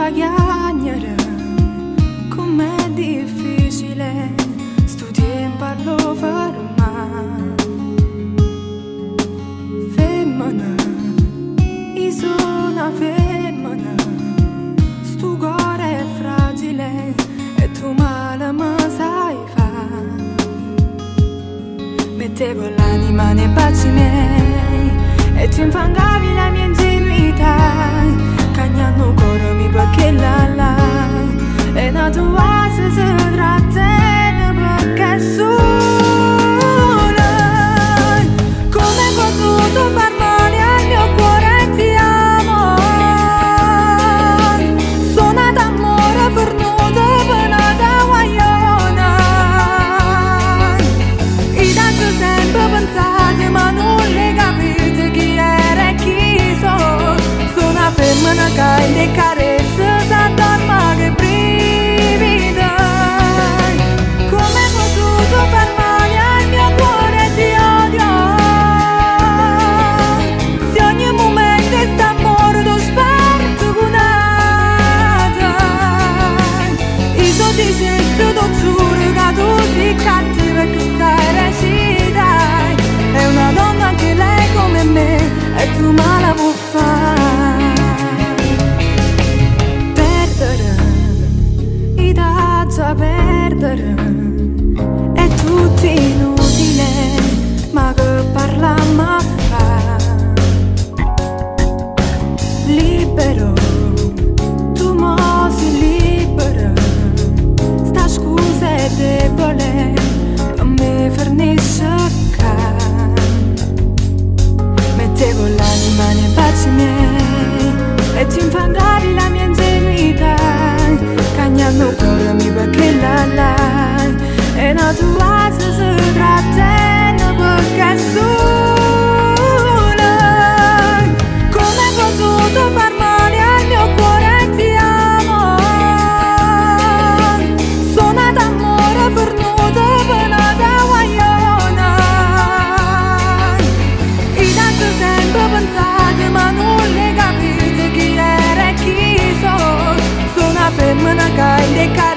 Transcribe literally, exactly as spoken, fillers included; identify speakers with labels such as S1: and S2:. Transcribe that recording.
S1: chiagnere, com'è difficile sto tempo a lo fermare. Femmina, io sono una femmina, sto cuore è fragile e tu male mi sai fare. Mettevo l'anima nei baci miei e ti infangavi la mia ingenuità. Cagnando cuore mi perché la la e una tua se si tratta perché sola. Come hai potuto far male al mio cuore e ti amo. Sono d'amore fornuto penata guagliona. I tanto sempre pensate ma non le capite chi era e chi sono. Sono una femmina che in le carezze s'addorma che brivida. Come hai potuto far male al mio cuore e ti odio. Se ogni momento sta amore tu sparto con nata. Io so dicendo tu giuro che tu sei cattiva e che stai recita. È una donna anche lei come me e tu me la puoi fare. A perdere è tutto inutile, ma che parliamo a fa. Libero, tu mo sei libero, sta scusa è debole, per me fornisce ca. Mettevo l'anima nei baci miei e ti infangavi la mia ingenuità. Cagnando cuore mi perché la la e una tua se si tratta perché sola. Come hai potuto far male al mio cuore e ti amo. Sono d'amore fornuto penata guagliona. I tanto sempre pensate ma non le capite chi era e chi sono. Sono una femmina che in le